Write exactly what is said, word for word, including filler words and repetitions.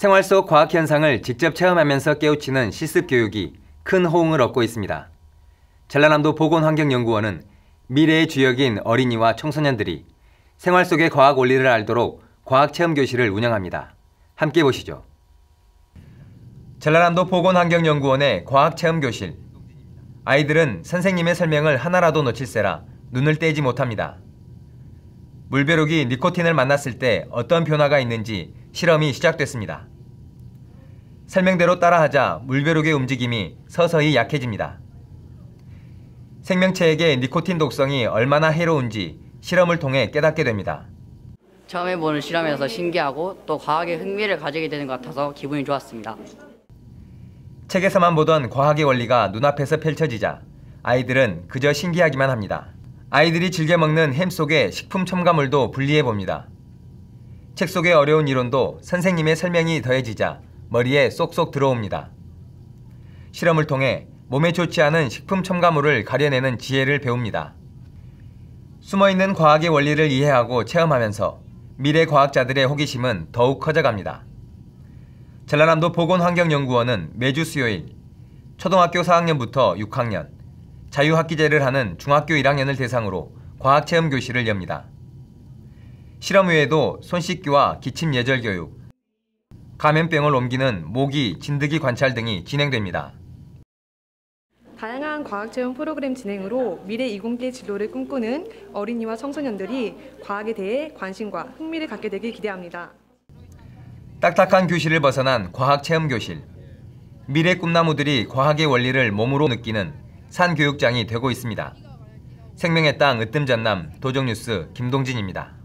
생활 속 과학 현상을 직접 체험하면서 깨우치는 실습 교육이 큰 호응을 얻고 있습니다. 전라남도 보건환경연구원은 미래의 주역인 어린이와 청소년들이 생활 속의 과학 원리를 알도록 과학 체험 교실을 운영합니다. 함께 보시죠. 전라남도 보건환경연구원의 과학 체험 교실. 아이들은 선생님의 설명을 하나라도 놓칠세라 눈을 떼지 못합니다. 물벼룩이 니코틴을 만났을 때 어떤 변화가 있는지 실험이 시작됐습니다. 설명대로 따라하자 물벼룩의 움직임이 서서히 약해집니다. 생명체에게 니코틴 독성이 얼마나 해로운지 실험을 통해 깨닫게 됩니다. 처음 해보는 실험이라서 신기하고 또 과학에 흥미를 가지게 되는 것 같아서 기분이 좋았습니다. 책에서만 보던 과학의 원리가 눈앞에서 펼쳐지자 아이들은 그저 신기하기만 합니다. 아이들이 즐겨 먹는 햄 속의 식품 첨가물도 분리해 봅니다. 책 속의 어려운 이론도 선생님의 설명이 더해지자 머리에 쏙쏙 들어옵니다. 실험을 통해 몸에 좋지 않은 식품 첨가물을 가려내는 지혜를 배웁니다. 숨어있는 과학의 원리를 이해하고 체험하면서 미래 과학자들의 호기심은 더욱 커져갑니다. 전라남도 보건환경연구원은 매주 수요일 초등학교 사 학년부터 육 학년, 자유학기제를 하는 중학교 일 학년을 대상으로 과학체험 교실을 엽니다. 실험 외에도 손 씻기와 기침 예절 교육, 감염병을 옮기는 모기, 진드기 관찰 등이 진행됩니다. 다양한 과학체험 프로그램 진행으로 미래 이공계 진로를 꿈꾸는 어린이와 청소년들이 과학에 대해 관심과 흥미를 갖게 되길 기대합니다. 딱딱한 교실을 벗어난 과학체험 교실. 미래 꿈나무들이 과학의 원리를 몸으로 느끼는 산교육장이 되고 있습니다. 생명의 땅 으뜸전남 도정뉴스 김동진입니다.